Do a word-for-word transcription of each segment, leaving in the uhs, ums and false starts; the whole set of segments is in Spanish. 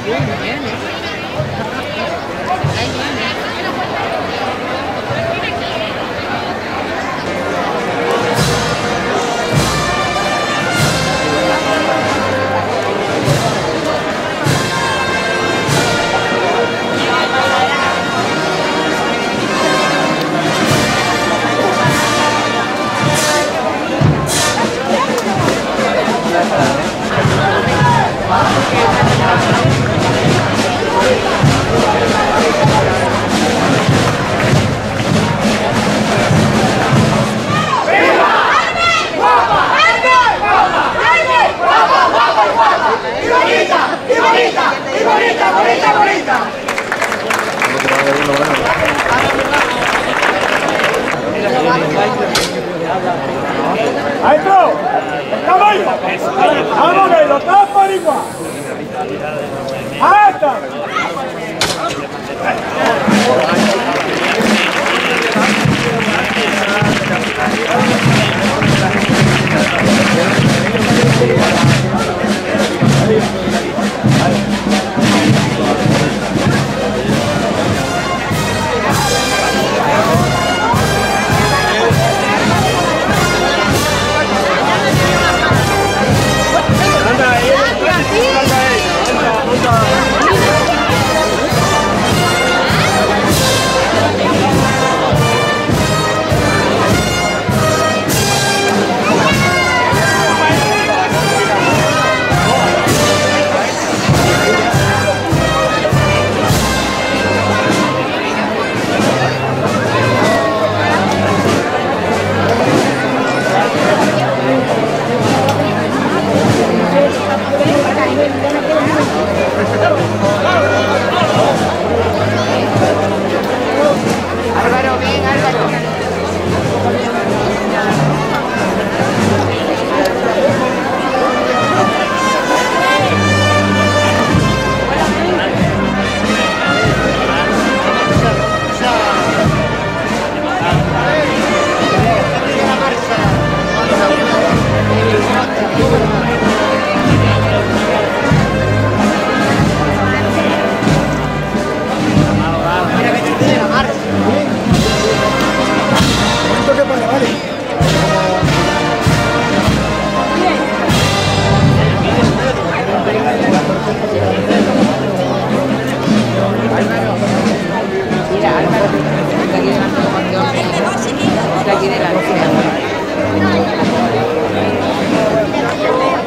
¡Maestro! ¡Estamos ahí! ¡Vamos que lo tapan igual! ¡Hasta! Aquí de la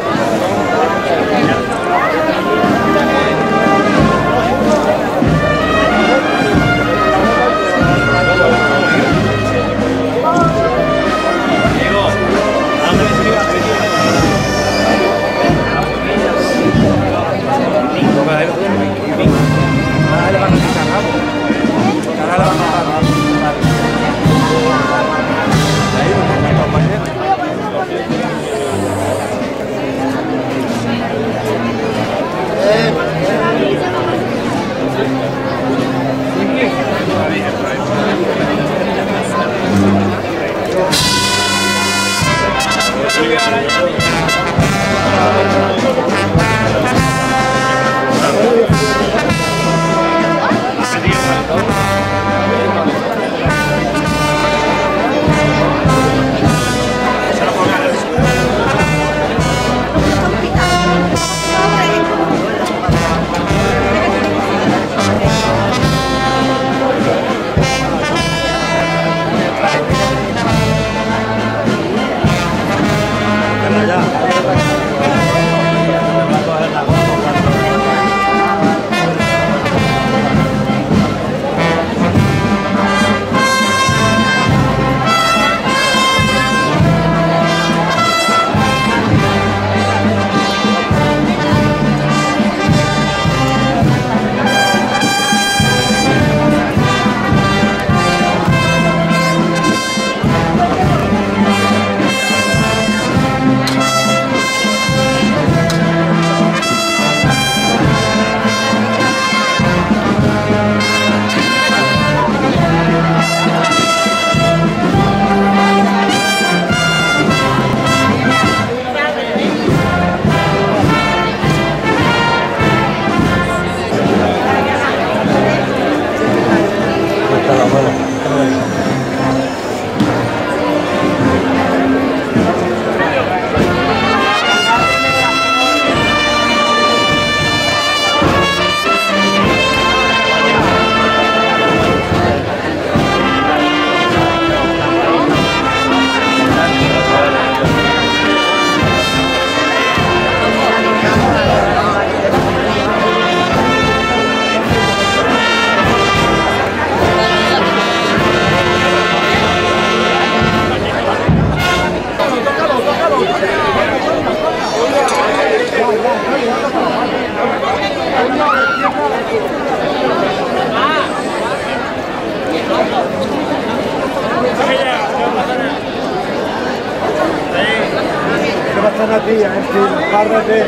pasan a ti, a ver si párrate.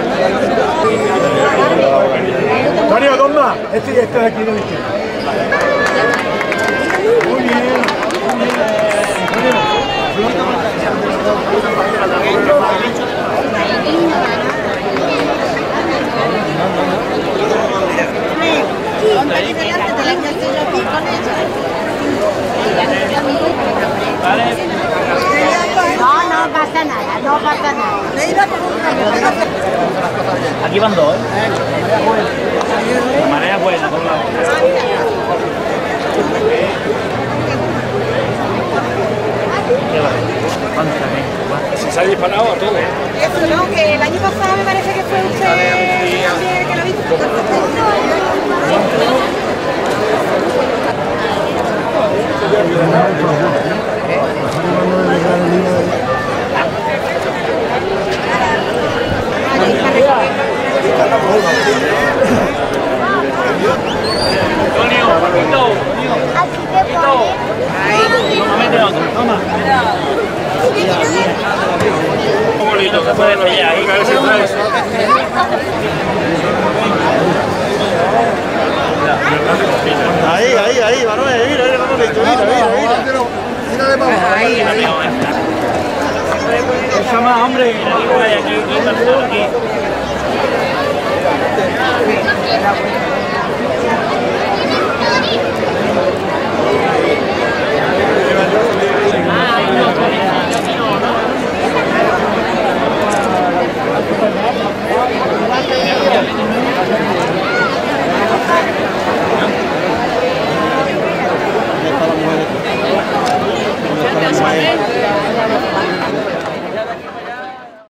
Antonio, dos más. Este y este de aquí de la izquierda. Muy bien, muy No, no pasa nada, no pasa nada. Aquí van dos, ¿eh? La marea buena, por un lado. ¿Qué va? ¿Cuánta? Si se ha disparado a todo. Eso no, que el año pasado me parece que fue usted que lo hizo. Antonio, Paquito, Paquito. Toma, mete otro, toma. Un bonito, se puede pillar ahí. Ahí, ahí, ahí, Manuel, mira, mira, Manuel, mira, mira, mira. Ahí, amigo, esa más, hombre. Aquí, aquí, aquí, aquí.